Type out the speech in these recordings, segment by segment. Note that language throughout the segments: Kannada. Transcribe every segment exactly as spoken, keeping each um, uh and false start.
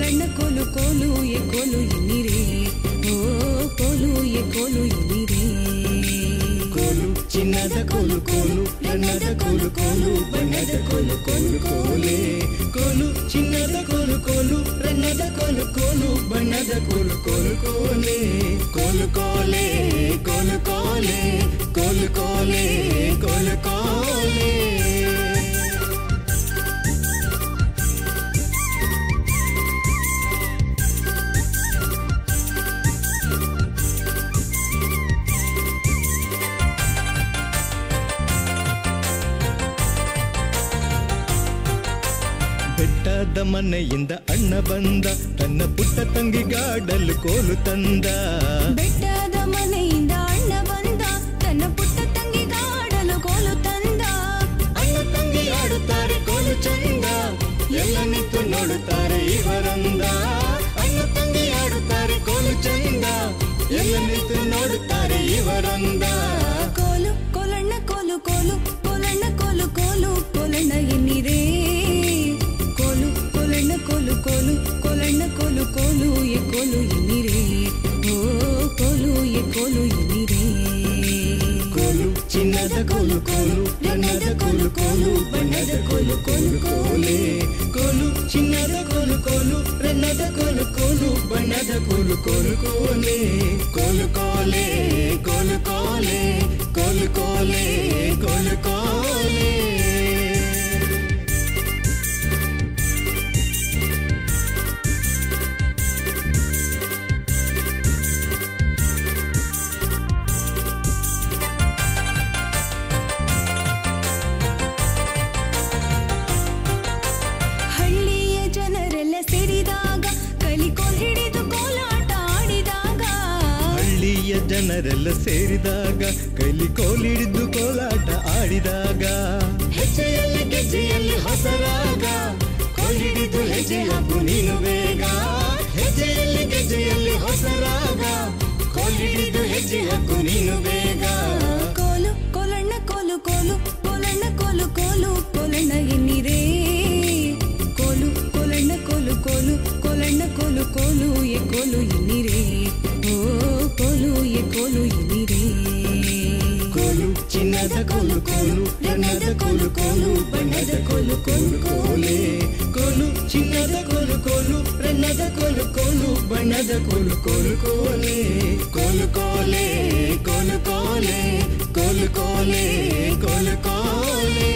ಕೊಲಣ್ಣ ಕೋಲು ಕೋಲು ಎ ಕೋಲು ಎನ್ನಿರೆ ಓ ಕೋಲು ಎ ಕೋಲು ಎನ್ನಿರೆ ಕೋಲು ಚಿನ್ನದ ಕೋಲು ಕೋಲು ಬಣ್ಣದ ಕೋಲು ಕೋಲು ಬಣ್ಣದ ಕೋಲು ಕೋಲು ಕೋಲೆ ಕೋಲು ಚಿನ್ನದ ಕೋಲು ಕೋಲು ಬಣ್ಣದ ಕೋಲು ಕೋಲು ಬಣ್ಣದ ಕೋಲು ಕೋಲು ಕೋಲೆ ಕೋಲು ಕೋಲೆ ಕೋಲು ಕೋಲೆ ಕೋಲು ಕೋಲೆ ಕೋಲು ಕೋಲೆ ಬೆಟ್ಟದ ಮನೆಯಿಂದ ಅಣ್ಣ ಬಂದ ತನ್ನ ಪುಟ್ಟ ತಂಗಿಗಾಡಲು ಕೋಲು ತಂದ ಬೆಟ್ಟದ ಮನೆಯಿಂದ ಅಣ್ಣ ಬಂದ ತನ್ನ ಪುಟ್ಟ ತಂಗಿಗಾಡಲು ಕೋಲು ತಂದ ಅಣ್ಣ ತಂಗಿ ಆಡುತ್ತಾರೆ ಕೋಲು ಚಂದ ಎಲ್ಲ ನಿಂತು ನೋಡುತ್ತಾರೆ ಇವರಂದ ಅಣ್ಣ ತಂಗಿ ಆಡುತ್ತಾರೆ ಕೋಲು ಚಂದ ಎಲ್ಲ ನಿಂತು ನೋಡುತ್ತಾರೆ ಇವರಂದ ಕೋಲು ಕೋಲಣ್ಣ ಕೋಲು ಕೋಲು ಕೋಲಣ್ಣ ಕೋಲು ಕೋಲು ಕೋಲಣ್ಣ ಎನ್ನಿರೆ ಕೋಲು ಕೋಲಣ್ಣ ಕೋಲು ಕೋಲು ಕೋಲಣ್ಣ ಕೋಲು ಕೋಲು ಎ ಕೋಲು ಎನ್ನಿರೆ ಓ ಕೋಲು ಎ ಕೋಲು ಎನ್ನಿರೆ ಕೋಲು ಚಿನ್ನದ ಕೋಲು ಕೋಲು ಬಣ್ಣದ ಕೋಲು ಕೋಲು ಬಣ್ಣದ ಕೋಲು ಕೋಲು ಕೋಲೆ ಕೋಲು ಚಿನ್ನದ ಕೋಲು ಕೋಲು ಬಣ್ಣದ ಕೋಲು ಕೋಲು ಬಣ್ಣದ ಕೋಲು ಕೋಲು ಕೋಲೆ ಕೋಲು ಕೋಲೆ ಕೋಲು ಕೋಲೆ ಕೋಲು ಕೋಲೆ ಕೋಲು ಕೋಲೆ ಜನರೆಲ್ಲ ಸೇರಿದಾಗ ಕೈಲಿ ಕೋಲಿಡಿದ್ದು ಕೋಲಾಟ ಆಡಿದಾಗ ಹೆಜ್ಜೆಯಲ್ಲಿ ಗೆಜ್ಜೆಯಲ್ಲಿ ಹೊಸರಾಗ ಕೋಲಿಡಿದ್ದು ಹೆಜ್ಜೆ ಹಾಕು ನೀನು ಬೇಗ ಹೆಜ್ಜೆಯಲ್ಲಿ ಗೆಜ್ಜೆಯಲ್ಲಿ ಹೊಸರಾಗ ಕೋಲಿಡಿದ್ದು ಹೆಜ್ಜೆ ಹಾಕು ನೀನು ಬೇಗ ಕೋಲು ಕೋಲಣ್ಣ ಕೋಲು ಕೋಲು ಕೋಲಣ್ಣ ಕೋಲು ಕೋಲು ಕೋಲಣ್ಣ ಎನ್ನಿರೆ ಕೋಲು ಕೋಲಣ್ಣ ಕೋಲು ಕೋಲು ಕೋಲಣ್ಣ ಕೋಲು ಕೋಲು ಎ ಕೋಲು ಎನ್ನಿರೆ ಓ ಕೋಲು ಎ ಕೋಲು ಎನ್ನಿರೆ ಕೋಲು ಚಿನ್ನದ ಕೋಲು ಕೋಲು ಬಣ್ಣದ ಕೋಲು ಕೋಲು ಬಣ್ಣದ ಕೋಲು ಕೋಲು ಕೋಲೆ ಕೋಲು ಚಿನ್ನದ ಕೋಲು ಕೋಲು ಬಣ್ಣದ ಕೋಲು ಕೋಲು ಬಣ್ಣದ ಕೋಲು ಕೋಲು ಕೋಲೆ ಕೋಲು ಕೋಲೆ ಕೋಲು ಕೋಲೆ ಕೋಲು ಕೋಲೆ ಕೋಲು ಕೋಲೆ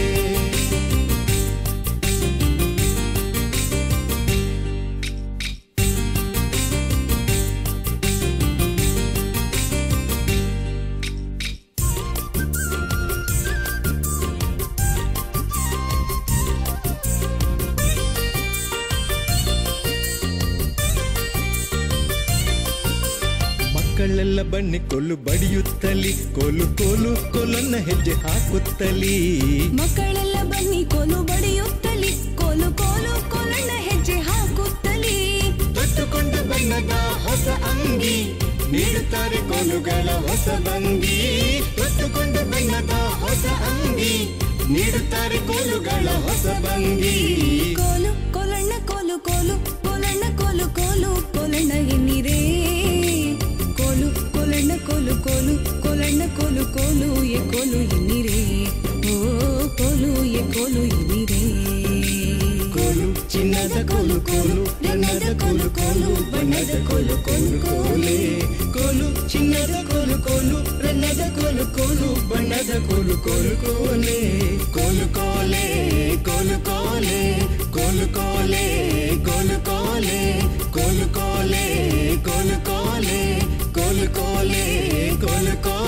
ಮಕ್ಕಳೆಲ್ಲ ಬನ್ನಿ ಕೋಲು ಬಡಿಯುತ್ತಲಿ ಕೋಲು ಕೋಲು ಕೋಲನ್ನ ಹೆಜ್ಜೆ ಹಾಕುತ್ತಲಿ ಮಕ್ಕಳೆಲ್ಲ ಬನ್ನಿ ಕೋಲು ಬಡಿಯುತ್ತಲಿ ಕೋಲು ಕೋಲು ಕೋಲಣ್ಣ ಹೆಜ್ಜೆ ಹಾಕುತ್ತಲಿ ತೊಟ್ಟುಕೊಂಡ ಬಣ್ಣದ ಹೊಸ ಅಂಗಿ ನೀಡುತ್ತಾರೆ ಕೋಲುಗಳ ಹೊಸ ಭಂಗಿ ತೊಟ್ಟುಕೊಂಡ ಬಣ್ಣದ ಹೊಸ ಅಂಗಿ ನೀಡುತ್ತಾರೆ ಕೋಲುಗಳ ಹೊಸ ಭಂಗಿ ಕೋಲು ಕೋಲಣ್ಣ ಕೋಲು ಕೋಲು ಕೋಲಣ್ಣ ಕೋಲು ಕೋಲು ಕೋಲಣ್ಣ ಎನ್ನಿರೆ ಕೋಲು ಕೋಲಣ್ಣ ಕೋಲು ಕೋಲು ಕೋಲಣ್ಣ ಕೋಲು ಕೋಲು ಎ ಕೋಲು ಎನ್ನಿರೆ ಓ ಕೋಲು ಎ ಕೋಲು ಎನ್ನಿರೆ ಕೋಲು ಚಿನ್ನದ ಕೋಲು ಕೋಲು ಬಣ್ಣದ ಕೋಲು ಕೋಲು ಬಣ್ಣದ ಕೋಲು ಕೋಲು ಕೋಲೆ ಕೋಲು ಚಿನ್ನದ ಕೋಲು ಕೋಲು ಬಣ್ಣದ ಕೋಲು ಕೋಲು ಬಣ್ಣದ ಕೋಲು ಕೋಲು ಕೋಲೆ ಕೋಲು ಕೋಲೆ ಕೋಲು ಕೋಲೆ ಕೋಲು ಕೋಲೆ ಕೋಲು ಕೋಲೆ ಕೋಲು ಕೋಲೆ ಕೋಲು ಕೋಲೆ ಕೋಲು ಕೋಲೆ ಕೋಲು ಕೋಲೆ